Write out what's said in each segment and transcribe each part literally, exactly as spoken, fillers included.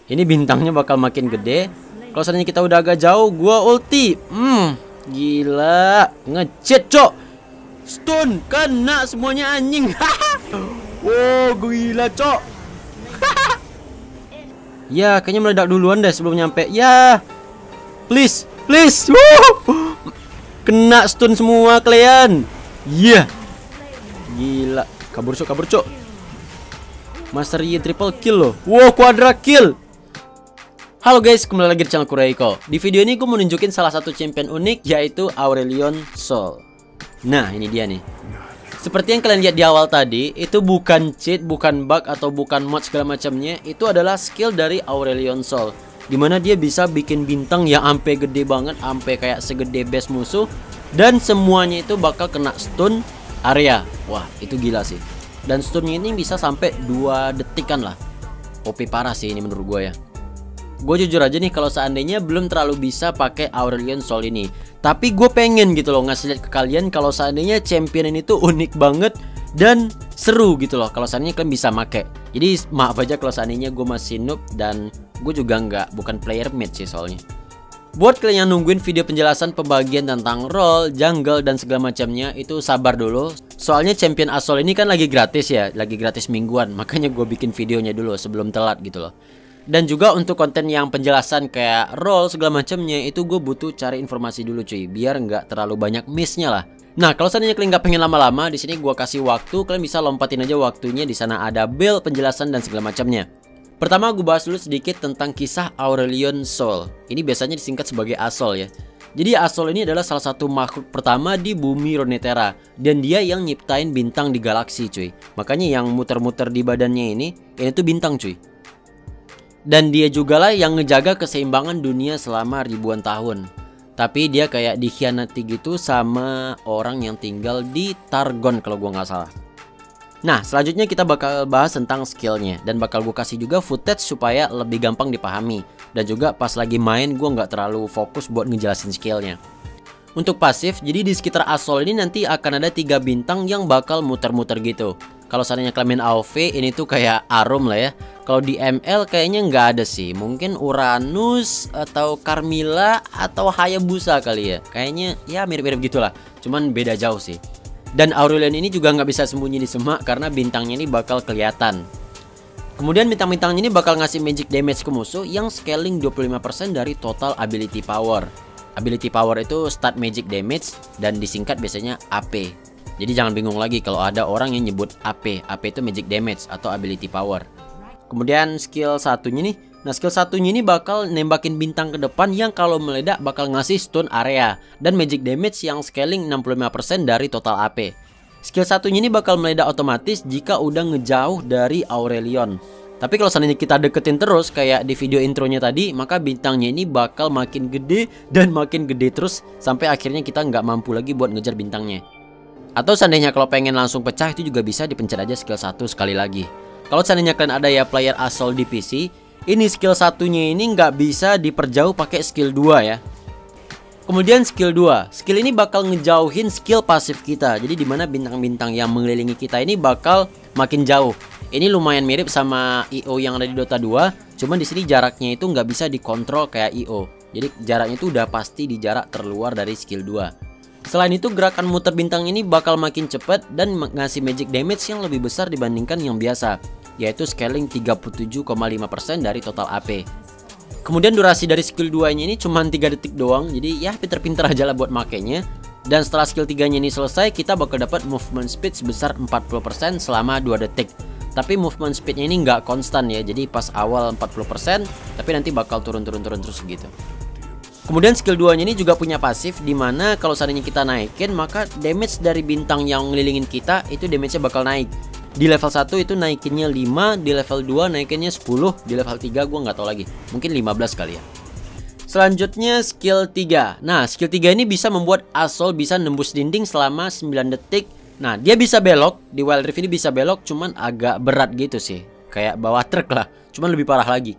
Ini bintangnya bakal makin gede. Kalau seandainya kita udah agak jauh, gua ulti. Hmm, gila, nge-cheat, cok. Stun kena semuanya anjing. Wow, gila, cok. Ya, kayaknya meledak duluan deh sebelum nyampe. Ya. Please, please. Woo! Kena stun semua kalian. Iya. Yeah. Gila, kabur cok, kabur cok. Master Yi triple kill loh. Wow, quadra kill. Halo guys, kembali lagi di channel Reiko. Di video ini gue mau nunjukin salah satu champion unik, yaitu Aurelion Sol. Nah, ini dia nih. Seperti yang kalian lihat di awal tadi, itu bukan cheat, bukan bug, atau bukan mod segala macamnya. Itu adalah skill dari Aurelion Sol, dimana dia bisa bikin bintang yang ampe gede banget, ampe kayak segede base musuh. Dan semuanya itu bakal kena stun area. Wah, itu gila sih. Dan stunnya ini bisa sampai dua detikan lah. O P parah sih ini menurut gue ya. Gue jujur aja nih, kalau seandainya belum terlalu bisa pakai Aurelion Sol ini, tapi gue pengen gitu loh ngasih lihat ke kalian kalau seandainya champion ini tuh unik banget dan seru gitu loh. Kalau seandainya kalian bisa make. Jadi maaf aja kalau seandainya gue masih noob dan gue juga nggak bukan player mid sih soalnya. Buat kalian yang nungguin video penjelasan pembagian tentang role, jungle dan segala macamnya, itu sabar dulu. Soalnya champion Asol ini kan lagi gratis ya, lagi gratis mingguan. Makanya gue bikin videonya dulu sebelum telat gitu loh. Dan juga untuk konten yang penjelasan kayak role segala macamnya, itu gue butuh cari informasi dulu cuy, biar nggak terlalu banyak missnya lah. Nah, kalau seandainya kalian nggak pengen lama-lama, di sini gue kasih waktu, kalian bisa lompatin aja waktunya. Di sana ada build, penjelasan dan segala macamnya. Pertama gue bahas dulu sedikit tentang kisah Aurelion Sol. Ini biasanya disingkat sebagai Asol ya. Jadi Asol ini adalah salah satu makhluk pertama di bumi Runeterra, dan dia yang nyiptain bintang di galaksi cuy. Makanya yang muter-muter di badannya ini, ini tuh bintang cuy. Dan dia juga lah yang ngejaga keseimbangan dunia selama ribuan tahun. Tapi dia kayak dikhianati gitu sama orang yang tinggal di Targon kalau gua nggak salah. Nah, selanjutnya kita bakal bahas tentang skillnya, dan bakal gue kasih juga footage supaya lebih gampang dipahami. Dan juga pas lagi main gue nggak terlalu fokus buat ngejelasin skillnya. Untuk pasif, jadi di sekitar Asol ini nanti akan ada tiga bintang yang bakal muter-muter gitu. Kalau seandainya kalian main A O V, ini tuh kayak Arum lah ya. Kalau di M L kayaknya nggak ada sih. Mungkin Uranus atau Carmilla atau Hayabusa kali ya. Kayaknya ya mirip-mirip gitulah. Cuman beda jauh sih. Dan Aurelion ini juga nggak bisa sembunyi di semak karena bintangnya ini bakal kelihatan. Kemudian bintang-bintang ini bakal ngasih magic damage ke musuh yang scaling dua puluh lima persen dari total ability power. Ability power itu start magic damage dan disingkat biasanya A P. Jadi jangan bingung lagi kalau ada orang yang nyebut A P. A P itu magic damage atau ability power. Kemudian skill satunya nih. Nah, skill satunya ini bakal nembakin bintang ke depan yang kalau meledak bakal ngasih stun area dan magic damage yang scaling enam puluh lima persen dari total A P. Skill satunya ini bakal meledak otomatis jika udah ngejauh dari Aurelion. Tapi kalau seandainya kita deketin terus kayak di video intronya tadi, maka bintangnya ini bakal makin gede dan makin gede terus sampai akhirnya kita nggak mampu lagi buat ngejar bintangnya. Atau seandainya kalau pengen langsung pecah, itu juga bisa dipencet aja skill satu sekali lagi. Kalau seandainya kalian ada ya player Asol di P C, ini skill satunya ini nggak bisa diperjauh pakai skill dua ya. Kemudian skill dua, skill ini bakal ngejauhin skill pasif kita. Jadi dimana bintang-bintang yang mengelilingi kita ini bakal makin jauh. Ini lumayan mirip sama I O yang ada di Dota dua, cuman di sini jaraknya itu nggak bisa dikontrol kayak I O. Jadi jaraknya itu udah pasti di jarak terluar dari skill dua. Selain itu gerakan muter bintang ini bakal makin cepat dan ngasih magic damage yang lebih besar dibandingkan yang biasa, yaitu scaling tiga puluh tujuh koma lima persen dari total A P. Kemudian durasi dari skill dua nya ini cuma tiga detik doang, jadi ya pinter-pinter aja lah buat makainya. Dan setelah skill tiga nya ini selesai, kita bakal dapat movement speed sebesar empat puluh persen selama dua detik. Tapi movement speednya ini nggak konstan ya, jadi pas awal empat puluh persen, tapi nanti bakal turun-turun-turun terus gitu. Kemudian skill dua nya ini juga punya pasif, dimana kalau seandainya kita naikin, maka damage dari bintang yang ngelilingin kita itu damage-nya bakal naik. Di level satu itu naikinnya lima, di level dua naikinnya sepuluh, di level tiga gue nggak tahu lagi, mungkin lima belas kali ya. Selanjutnya skill tiga. Nah, skill tiga ini bisa membuat Asol bisa nembus dinding selama sembilan detik. Nah, dia bisa belok, di Wild Rift ini bisa belok, cuman agak berat gitu sih. Kayak bawa truk lah, cuman lebih parah lagi.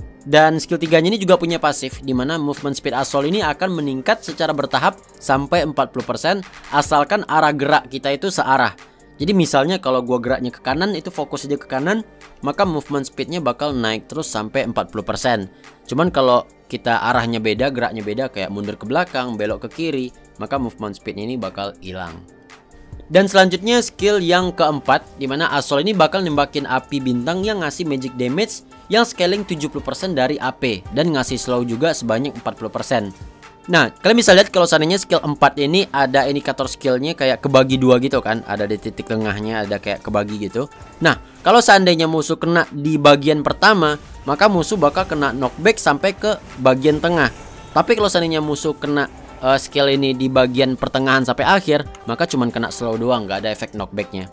Dan skill tiga nya ini juga punya pasif, dimana movement speed Asol ini akan meningkat secara bertahap sampai empat puluh persen asalkan arah gerak kita itu searah. Jadi misalnya kalau gua geraknya ke kanan, itu fokus aja ke kanan, maka movement speednya bakal naik terus sampai empat puluh persen. Cuman kalau kita arahnya beda, geraknya beda, kayak mundur ke belakang, belok ke kiri, maka movement speednya ini bakal hilang. Dan selanjutnya skill yang keempat, dimana Assault ini bakal nembakin api bintang yang ngasih magic damage yang scaling tujuh puluh persen dari A P dan ngasih slow juga sebanyak empat puluh persen. Nah, kalian bisa lihat kalau seandainya skill empat ini ada indikator skillnya kayak kebagi dua gitu kan. Ada di titik tengahnya, ada kayak kebagi gitu. Nah, kalau seandainya musuh kena di bagian pertama, maka musuh bakal kena knockback sampai ke bagian tengah. Tapi kalau seandainya musuh kena uh, skill ini di bagian pertengahan sampai akhir, maka cuman kena slow doang, nggak ada efek knockbacknya.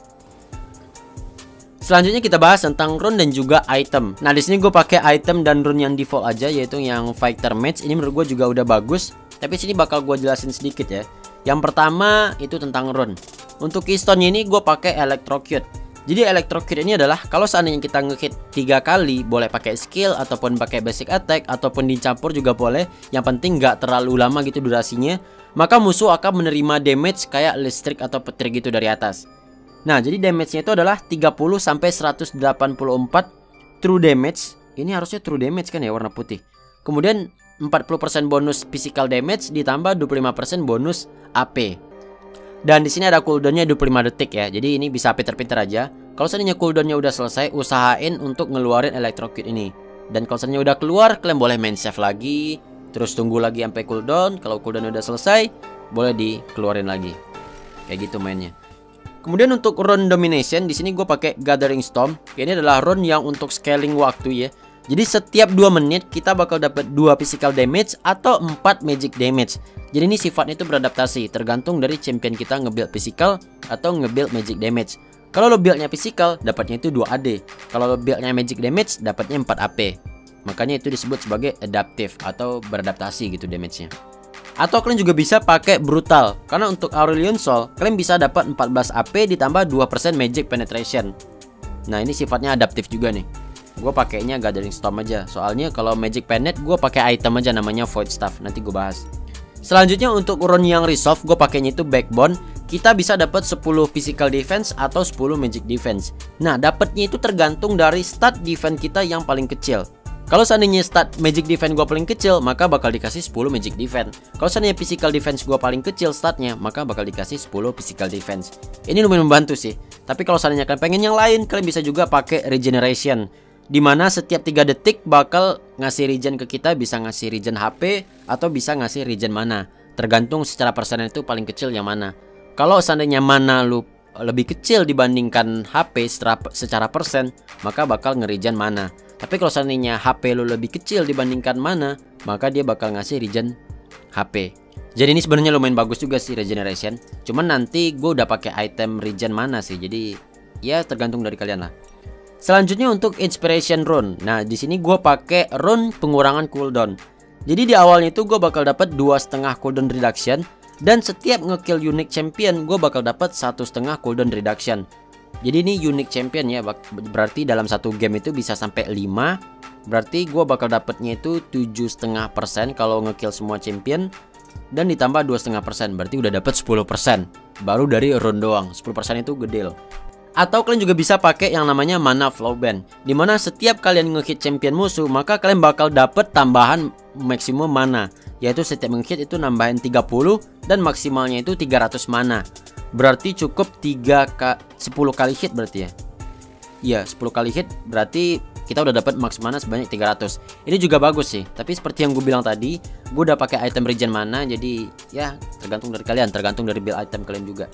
Selanjutnya kita bahas tentang rune dan juga item. Nah, di sini gue pakai item dan rune yang default aja, yaitu yang Fighter Mage. Ini menurut gue juga udah bagus. Tapi sini bakal gue jelasin sedikit ya. Yang pertama itu tentang rune. Untuk keystone ini gue pakai Electrocute. Jadi Electrocute ini adalah kalau seandainya kita ngehit tiga kali, boleh pakai skill ataupun pakai basic attack ataupun dicampur juga boleh. Yang penting nggak terlalu lama gitu durasinya. Maka musuh akan menerima damage kayak listrik atau petir gitu dari atas. Nah, jadi damage-nya itu adalah tiga puluh sampai seratus delapan puluh empat true damage. Ini harusnya true damage kan ya, warna putih. Kemudian empat puluh persen bonus physical damage ditambah dua puluh lima persen bonus A P. Dan di sini ada cooldownnya dua puluh lima detik ya. Jadi ini bisa pinter-pinter aja. Kalau seandainya cooldownnya udah selesai, usahain untuk ngeluarin Electrocute ini. Dan kalau seandainya udah keluar, kalian boleh main save lagi, terus tunggu lagi sampai cooldown. Kalau cooldown udah selesai, boleh dikeluarin lagi. Kayak gitu mainnya. Kemudian untuk rune domination, di sini gue pakai Gathering Storm. Ini adalah rune yang untuk scaling waktu ya. Jadi setiap dua menit kita bakal dapat dua physical damage atau empat magic damage. Jadi ini sifatnya itu beradaptasi, tergantung dari champion kita nge-build physical atau nge-build magic damage. Kalau lo buildnya physical, dapatnya itu dua A D. Kalau lo buildnya magic damage, dapatnya empat A P. Makanya itu disebut sebagai adaptive atau beradaptasi gitu damage-nya. Atau kalian juga bisa pakai brutal, karena untuk Aurelion Sol kalian bisa dapat empat belas A P ditambah dua persen magic penetration. Nah, ini sifatnya adaptif juga nih. Gue pakainya Gathering Storm aja. Soalnya kalau magic penet gue pakai item aja namanya Void Staff. Nanti gue bahas. Selanjutnya untuk rune yang resolve, gue pakainya itu Backbone. Kita bisa dapat sepuluh physical defense atau sepuluh magic defense. Nah, dapatnya itu tergantung dari stat defense kita yang paling kecil. Kalau seandainya stat magic defense gua paling kecil, maka bakal dikasih sepuluh magic defense. Kalau seandainya physical defense gua paling kecil statnya, maka bakal dikasih sepuluh physical defense. Ini lumayan membantu sih. Tapi kalau seandainya kalian pengen yang lain, kalian bisa juga pakai regeneration, dimana setiap tiga detik bakal ngasih regen ke kita, bisa ngasih regen H P atau bisa ngasih regen mana. Tergantung secara persen itu paling kecil yang mana. Kalau seandainya mana lu lebih kecil dibandingkan H P secara, secara persen, maka bakal ngeregen mana. Tapi kalau seandainya H P lu lebih kecil dibandingkan mana, maka dia bakal ngasih regen H P. Jadi ini sebenarnya lumayan bagus juga sih regeneration. Cuman nanti gue udah pakai item regen mana sih. Jadi ya tergantung dari kalian lah. Selanjutnya untuk inspiration rune. Nah, di sini gue pakai rune pengurangan cooldown. Jadi di awalnya itu gue bakal dapat dua setengah cooldown reduction, dan setiap ngekill unique champion gue bakal dapat satu setengah cooldown reduction. Jadi ini unique champion ya, berarti dalam satu game itu bisa sampai lima. Berarti gue bakal dapatnya itu tujuh koma lima persen kalau ngekill semua champion, dan ditambah dua koma lima persen, berarti udah dapat sepuluh persen. Baru dari rune doang, sepuluh persen itu gede loh. Atau kalian juga bisa pakai yang namanya mana flow band, dimana setiap kalian ngehit champion musuh, maka kalian bakal dapat tambahan maksimum mana, yaitu setiap ngehit itu nambahin tiga puluh dan maksimalnya itu tiga ratus mana. Berarti cukup tiga k sepuluh kali hit berarti ya. Iya, sepuluh kali hit berarti kita udah dapat max mana sebanyak tiga ratus. Ini juga bagus sih. Tapi seperti yang gue bilang tadi, gue udah pakai item regen mana, jadi ya tergantung dari kalian, tergantung dari build item kalian juga.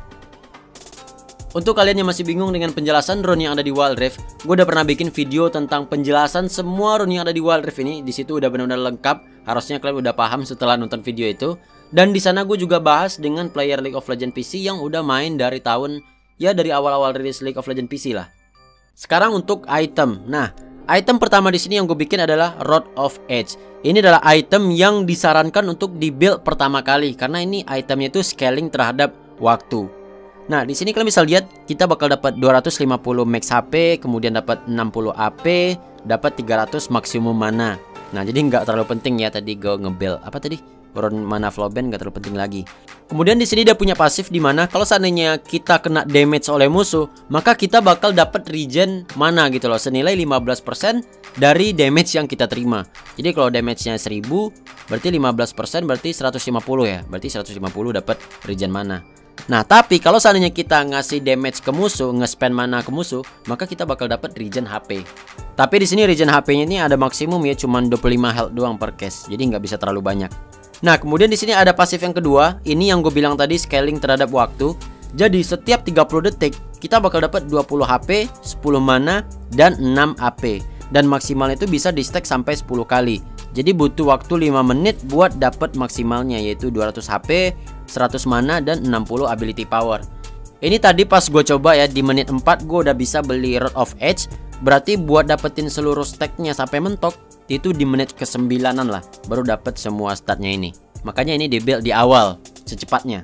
Untuk kalian yang masih bingung dengan penjelasan rune yang ada di Wild Rift, gue udah pernah bikin video tentang penjelasan semua rune yang ada di Wild Rift ini. Di situ udah benar-benar lengkap. Harusnya kalian udah paham setelah nonton video itu. Dan di sana gue juga bahas dengan player League of Legends P C yang udah main dari tahun, ya dari awal-awal rilis League of Legends P C lah. Sekarang untuk item. Nah, item pertama di sini yang gue bikin adalah Rod of Age. Ini adalah item yang disarankan untuk di-build pertama kali, karena ini itemnya itu scaling terhadap waktu. Nah, di sini kalian bisa lihat kita bakal dapat dua ratus lima puluh max H P, kemudian dapat enam puluh A P, dapat tiga ratus maksimum mana. Nah, jadi nggak terlalu penting ya tadi gue nge-build apa tadi? Burn mana flow band gak terlalu penting lagi. Kemudian di sini dia punya pasif di mana kalau seandainya kita kena damage oleh musuh, maka kita bakal dapat regen mana gitu loh, senilai lima belas persen dari damage yang kita terima. Jadi kalau damage-nya seribu, berarti lima belas persen berarti seratus lima puluh ya. Berarti seratus lima puluh dapat regen mana. Nah, tapi kalau seandainya kita ngasih damage ke musuh, nge-spend mana ke musuh, maka kita bakal dapat regen H P. Tapi di sini regen H P-nya ini ada maksimum ya, cuman dua puluh lima health doang per case. Jadi nggak bisa terlalu banyak. Nah, kemudian di sini ada pasif yang kedua. Ini yang gue bilang tadi, scaling terhadap waktu. Jadi setiap tiga puluh detik kita bakal dapat dua puluh H P, sepuluh mana, dan enam A P. Dan maksimal itu bisa di stack sampai sepuluh kali. Jadi butuh waktu lima menit buat dapat maksimalnya, yaitu dua ratus H P, seratus mana, dan enam puluh ability power. Ini tadi pas gue coba ya, di menit empat gue udah bisa beli Rod of Age. Berarti buat dapetin seluruh stacknya sampai mentok itu di menit ke sembilanan lah, baru dapat semua statnya ini. Makanya ini di build di awal secepatnya.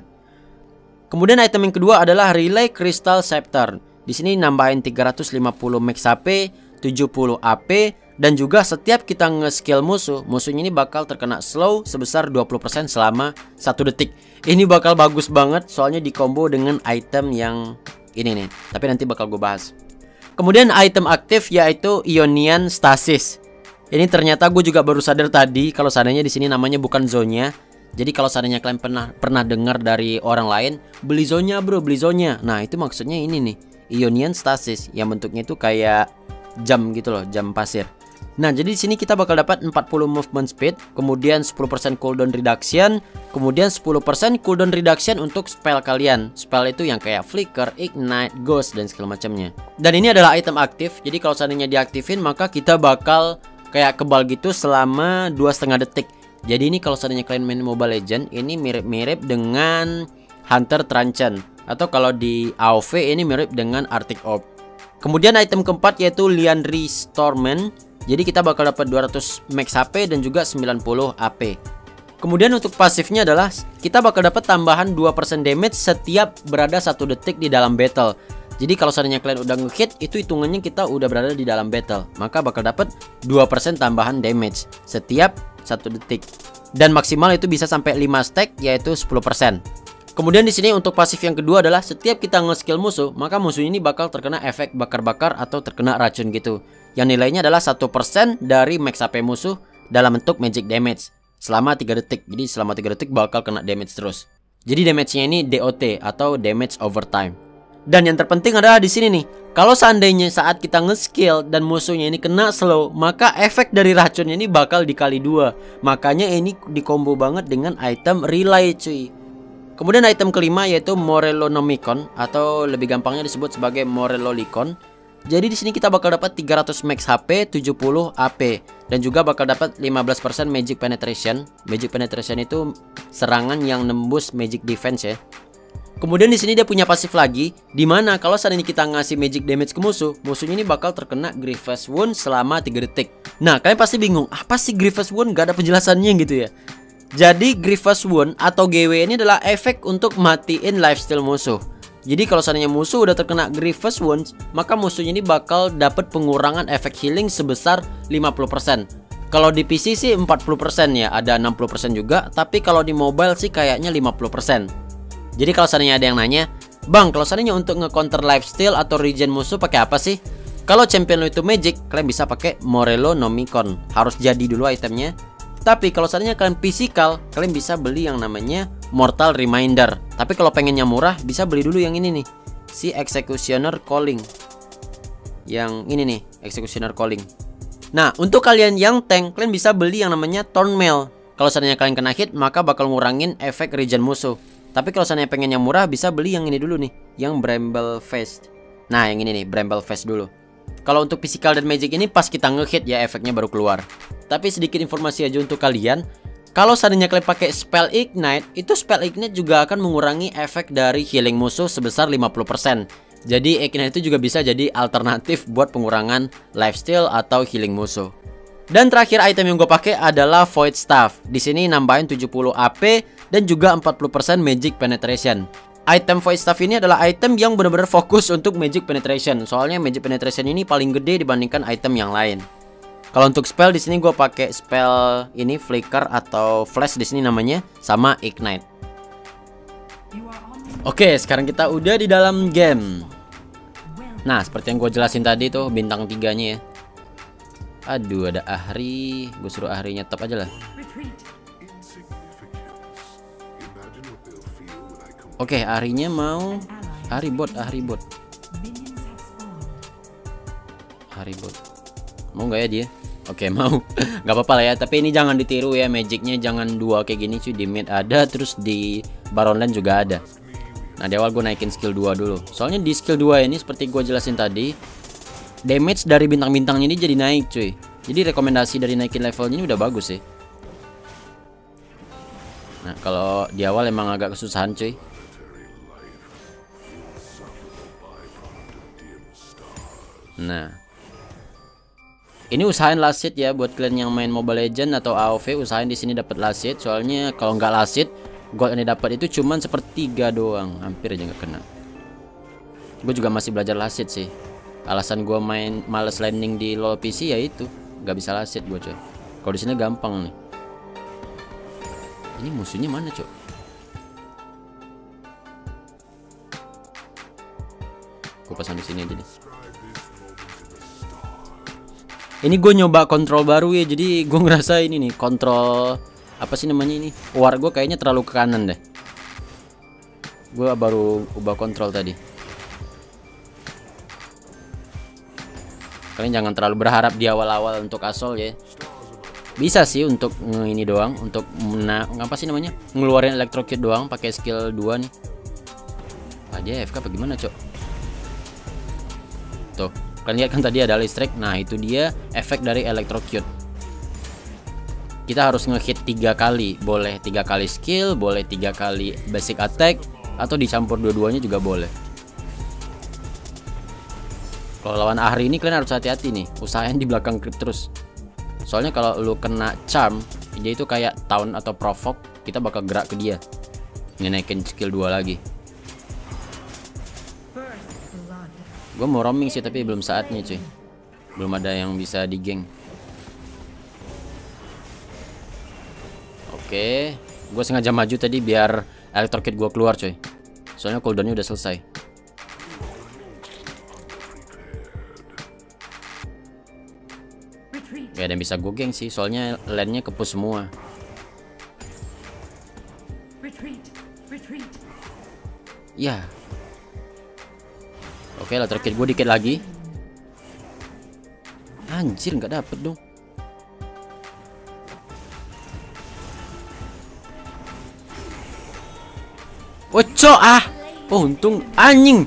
Kemudian item yang kedua adalah Relay Crystal Scepter. Di sini nambahin tiga ratus lima puluh max H P, tujuh puluh A P, dan juga setiap kita nge-skill musuh, musuhnya ini bakal terkena slow sebesar dua puluh persen selama satu detik. Ini bakal bagus banget soalnya di combo dengan item yang ini nih. Tapi nanti bakal gue bahas. Kemudian item aktif yaitu Ionian Stasis. Ini ternyata gue juga baru sadar tadi kalau seandainya di sini namanya bukan zonnya. Jadi kalau seandainya kalian pernah pernah dengar dari orang lain, beli zonnya bro, beli zonnya. Nah, itu maksudnya ini nih, Ionian Stasis yang bentuknya itu kayak jam gitu loh, jam pasir. Nah, jadi di sini kita bakal dapat empat puluh movement speed, kemudian sepuluh persen cooldown reduction, kemudian sepuluh persen cooldown reduction untuk spell kalian. Spell itu yang kayak flicker, ignite, ghost, dan segala macamnya. Dan ini adalah item aktif. Jadi kalau seandainya diaktifin, maka kita bakal kayak kebal gitu selama dua setengah detik. Jadi ini kalau seandainya kalian main Mobile Legends, ini mirip-mirip dengan Hunter Truncheon, atau kalau di A O V ini mirip dengan Arctic Orb. Kemudian item keempat yaitu Liandry Stormen. Jadi kita bakal dapat dua ratus max H P dan juga sembilan puluh A P. Kemudian untuk pasifnya adalah kita bakal dapat tambahan dua persen damage setiap berada satu detik di dalam battle. Jadi kalau seandainya kalian udah nge-hit, itu hitungannya kita udah berada di dalam battle, maka bakal dapat dua persen tambahan damage setiap satu detik. Dan maksimal itu bisa sampai lima stack yaitu sepuluh persen. Kemudian di sini untuk pasif yang kedua adalah setiap kita nge-skill musuh, maka musuh ini bakal terkena efek bakar-bakar atau terkena racun gitu. Yang nilainya adalah satu persen dari max H P musuh dalam bentuk magic damage selama tiga detik. Jadi selama tiga detik bakal kena damage terus. Jadi damage-nya ini D O T atau damage over time. Dan yang terpenting adalah di sini nih, kalau seandainya saat kita nge-skill dan musuhnya ini kena slow, maka efek dari racunnya ini bakal dikali dua. Makanya ini dikombo banget dengan item Relay cuy. Kemudian item kelima yaitu Morellonomicon, atau lebih gampangnya disebut sebagai Morellolicon. Jadi di sini kita bakal dapat tiga ratus max H P, tujuh puluh A P, dan juga bakal dapat lima belas persen magic penetration. Magic penetration itu serangan yang nembus magic defense ya. Kemudian di sini dia punya pasif lagi, dimana kalau seandainya kita ngasih magic damage ke musuh, musuhnya ini bakal terkena Grievous Wound selama tiga detik. Nah, kalian pasti bingung, apa sih Grievous Wound? Gak ada penjelasannya gitu ya. Jadi Grievous Wound atau G W ini adalah efek untuk matiin lifesteal musuh. Jadi kalau seandainya musuh udah terkena Grievous Wounds, maka musuhnya ini bakal dapat pengurangan efek healing sebesar lima puluh persen. Kalau di P C sih empat puluh persen ya, ada enam puluh persen juga, tapi kalau di mobile sih kayaknya lima puluh persen. Jadi kalau seandainya ada yang nanya, "Bang, kalau seandainya untuk nge-counter lifesteal atau regen musuh pakai apa sih?" Kalau champion lo itu magic, kalian bisa pakai Morellonomicon. Harus jadi dulu itemnya. Tapi kalau seandainya kalian physical, kalian bisa beli yang namanya Mortal Reminder. Tapi kalau pengennya murah, bisa beli dulu yang ini nih, si Executioner Calling. Yang ini nih, Executioner Calling. Nah, untuk kalian yang tank, kalian bisa beli yang namanya Thornmail. Kalau seandainya kalian kena hit, maka bakal ngurangin efek regen musuh. Tapi kalau seandainya pengen yang murah, bisa beli yang ini dulu nih, yang Bramble Fist. Nah, yang ini nih, Bramble Fist dulu. Kalau untuk physical dan magic ini pas kita nge-hit ya efeknya baru keluar. Tapi sedikit informasi aja untuk kalian, kalau seandainya kalian pakai spell ignite, itu spell ignite juga akan mengurangi efek dari healing musuh sebesar lima puluh persen. Jadi ignite itu juga bisa jadi alternatif buat pengurangan lifesteal atau healing musuh. Dan terakhir item yang gue pakai adalah Void Staff. Di sini nambahin tujuh puluh A P dan juga empat puluh persen magic penetration. Item Void Staff ini adalah item yang benar-benar fokus untuk magic penetration. Soalnya magic penetration ini paling gede dibandingkan item yang lain. Kalau untuk spell di sini gue pakai spell ini flicker atau flash di sini namanya, sama ignite. Oke, sekarang kita udah di dalam game. Nah, seperti yang gue jelasin tadi tuh bintang tiganya ya. Aduh, ada Ahri, gue suruh Ahri nyetop aja lah. Oke, Ahrinya mau Ahri bot, Ahri bot. Ahri bot. Mau nggak ya dia? Oke, mau. Nggak apa-apa lah ya, tapi ini jangan ditiru ya, magicnya jangan dua kayak gini cuy. Di mid ada, terus di baron lane juga ada. Nah, di awal gue naikin skill dua dulu. Soalnya di skill dua ini seperti gue jelasin tadi, damage dari bintang-bintang ini jadi naik cuy. Jadi rekomendasi dari naikin levelnya ini udah bagus sih. Nah, kalau di awal emang agak kesusahan cuy. Nah, ini usahain last hit ya buat kalian yang main Mobile Legends atau A O V, usahain di sini dapat last hit. Soalnya kalau nggak last hit, gold yang dapat itu cuman sepertiga doang, hampir aja nggak kena. Gue juga masih belajar last hit sih. Alasan gue main males landing di LoL P C ya itu, nggak bisa last hit gue coy. Kalau di sini gampang nih. Ini musuhnya mana coy? Gue pasang di sini aja deh. Ini gue nyoba kontrol baru ya, jadi gue ngerasa ini nih kontrol apa sih namanya ini, war gue kayaknya terlalu ke kanan deh. Gue baru ubah kontrol tadi. Kalian jangan terlalu berharap di awal-awal untuk asol ya. Bisa sih untuk ini doang, untuk mena apa sih namanya, ngeluarin electrocute doang pakai skill dua nih. Aja F K apa gimana cok? Tuh. Kalian lihat kan tadi ada listrik. Nah, itu dia efek dari electrocute. Kita harus ngehit tiga kali. Boleh tiga kali skill, boleh tiga kali basic attack, atau dicampur dua-duanya juga boleh. Kalau lawan Ahri ini kalian harus hati-hati nih. Usahain di belakang creep terus. Soalnya kalau lu kena charm, dia itu kayak taunt atau provoke, kita bakal gerak ke dia. Ini naikin skill dua lagi. Gue mau roaming sih tapi belum saatnya cuy. Belum ada yang bisa di geng. Oke, gue sengaja maju tadi biar electrocute gue keluar cuy. Soalnya cooldownnya udah selesai. Gak ada yang bisa gue geng sih, soalnya lane-nya kepush semua. Ya. Oke, electrocute gue dikit lagi. Anjir, nggak dapet dong. Oco ah. Oh, untung anjing.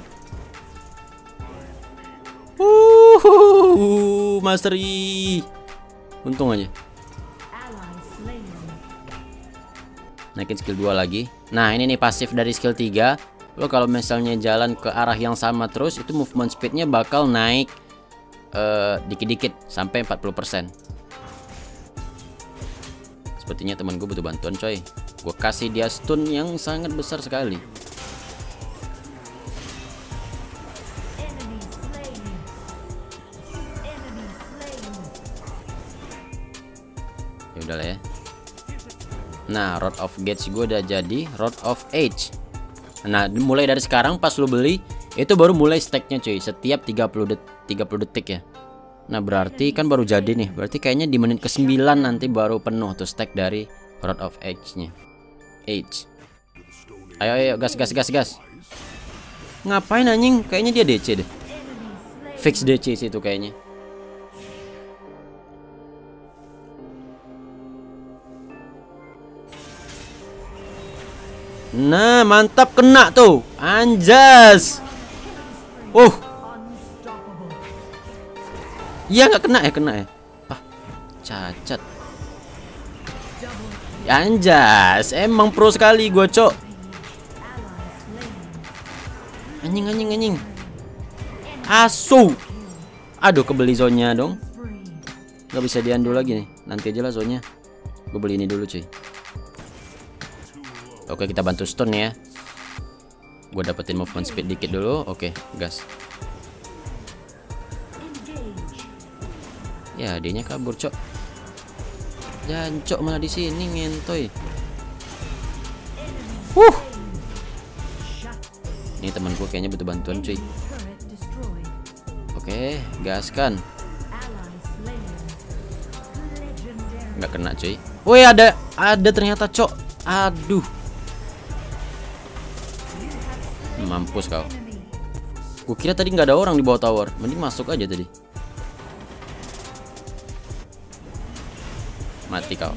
Uh, Master Yi. Untung aja. Naikin skill dua lagi. Nah, ini nih pasif dari skill tiga. Lo kalau misalnya jalan ke arah yang sama terus, itu movement speednya bakal naik dikit-dikit uh, sampai empat puluh persen. Sepertinya teman gue butuh bantuan coy. Gue kasih dia stun yang sangat besar sekali. Ya udahlah ya. Nah, Rod of Gates gue udah jadi Rod of Age. Nah, mulai dari sekarang pas lu beli itu baru mulai stacknya cuy, setiap tiga puluh detik ya. Nah, berarti kan baru jadi nih. Berarti kayaknya di menit ke sembilan nanti baru penuh tuh stack dari Rod of Age-nya. Age. Ayo ayo gas gas gas gas. Ngapain anjing? Kayaknya dia D C deh. Fix D C sih itu kayaknya. Nah, mantap, kena tuh. Anjas. Uh. Iya nggak kena ya, kena ya. Ah, cacat. Anjas, emang pro sekali gue cok. Anjing anjing anjing. Asu. Aduh, kebeli zonnya dong. Gak bisa diandu lagi nih. Nanti aja lah zonnya. Gue beli ini dulu cuy. Oke, kita bantu stun ya. Gue dapetin movement speed dikit dulu. Oke, gas. Ya, adanya kabur, cok. Jancok malah di sini ngentoy. Uh. Ini temanku kayaknya butuh bantuan, cuy. Oke, gaskan. Nggak kena, cuy. Woi, ada ada ternyata, cok. Aduh. Mampus kau. Gue kira tadi nggak ada orang di bawah tower. Mending masuk aja tadi. Mati kau.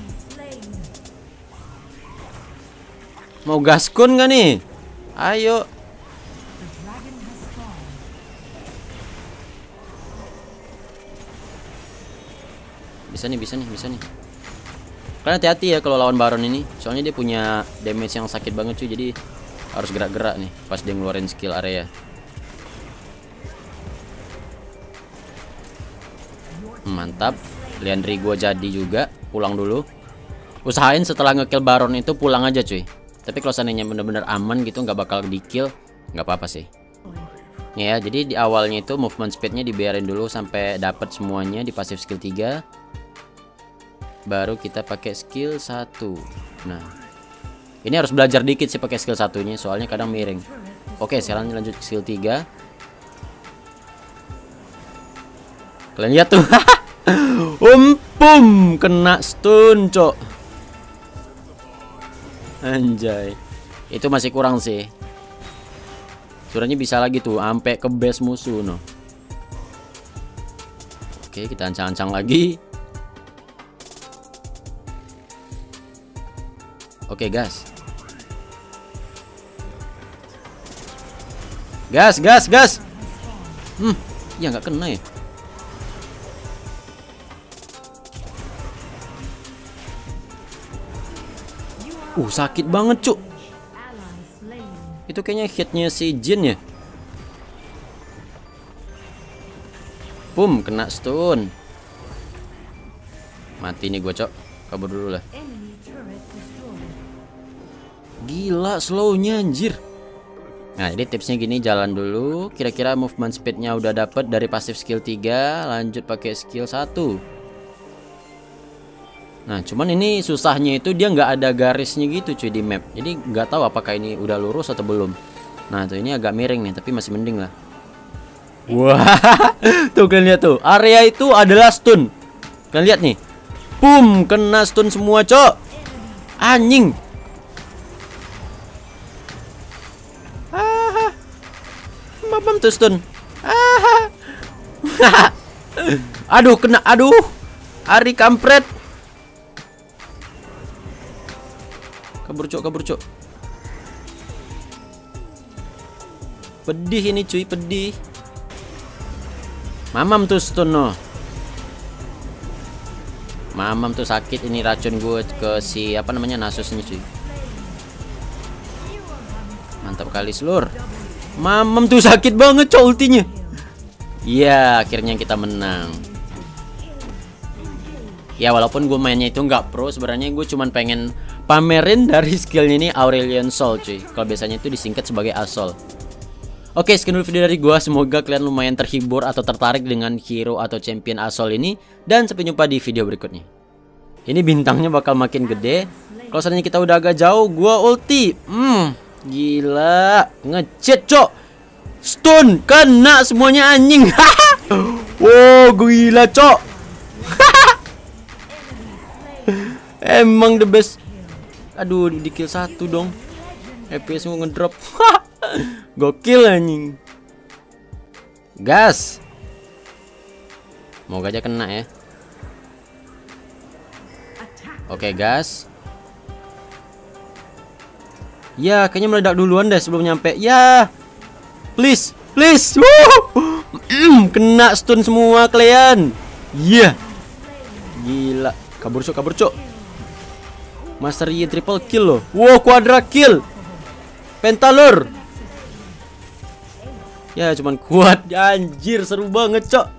Mau gaskun nggak nih? Ayo. Bisa nih, bisa nih, bisa nih. Kalian hati-hati ya kalau lawan Baron ini. Soalnya dia punya damage yang sakit banget, cuy. Jadi harus gerak-gerak nih pas dia ngeluarin skill area. Mantap. Liandry gua jadi juga. Pulang dulu. Usahain setelah ngekill Baron itu pulang aja, cuy. Tapi kalau seandainya bener-bener aman gitu, nggak bakal di kill, nggak apa-apa sih. Ya, jadi di awalnya itu movement speednya dibiarin dulu sampai dapat semuanya di passive skill tiga. Baru kita pakai skill satu. Nah, ini harus belajar dikit sih pakai skill satunya, soalnya kadang miring. Oke, sekarang lanjut ke skill tiga. Kalian lihat tuh. Umpum, kena stun, cok. Anjay. Itu masih kurang sih. Suaranya bisa lagi tuh sampai ke base musuh, no. Oke, kita ancang-ancang lagi. Oke, gas. Gas, gas, gas. Hmm, ya nggak kena ya. Uh, sakit banget, cuk. Itu kayaknya hitnya si Jin ya. Boom, kena stun. Mati nih gue, cok. Kabur dulu lah. Gila slownya, anjir. Nah, jadi tipsnya gini, jalan dulu. Kira-kira movement speednya udah dapet dari passive skill tiga. Lanjut pakai skill satu. Nah, cuman ini susahnya itu dia nggak ada garisnya gitu, cuy, di map. Jadi nggak tahu apakah ini udah lurus atau belum. Nah, tuh ini agak miring nih, tapi masih mending lah. Wah, tuh kalian lihat tuh, area itu adalah stun. Kalian lihat nih, boom, kena stun semua, cok. Anjing. Ah, mamam tuh stun. Ah, aduh, kena, aduh, Ari kampret. Kabur, cok, kabur, cok. Pedih ini, cuy, pedih. Mamam tuh stun, no. Mamam tuh sakit, ini racun gue ke si apa namanya Nasusnya, cuy. Mantap kali, Slur. Mamam tuh sakit banget, cok, ultinya. Iya, akhirnya kita menang. Ya, walaupun gue mainnya itu nggak pro, sebenarnya gue cuman pengen pamerin dari skillnya ini Aurelion Sol, cuy. Kalau biasanya itu disingkat sebagai Asol. Oke, sekian dulu video dari gua. Semoga kalian lumayan terhibur atau tertarik dengan hero atau champion Asol ini. Dan sampai jumpa di video berikutnya. Ini bintangnya bakal makin gede. Kalau seandainya kita udah agak jauh, gua ulti. Hmm, gila, ngecet, cok. Stun, kena semuanya, anjing. Wow, gila, cok. Emang the best. Aduh, di kill satu dong. F P S mau ngedrop. Gokil, anjing. Gas. Mau aja kena ya. Oke, gas. Ya, kayaknya meledak duluan deh sebelum nyampe. Ya. Please, please. Woo! Kena stun semua kalian. Iya. Yeah. Gila. Kabur, cok, kabur, cok. Master Yi triple kill loh. Wow, quadra kill. Pentalur. Ya, cuman kuat. Anjir, seru banget, cok.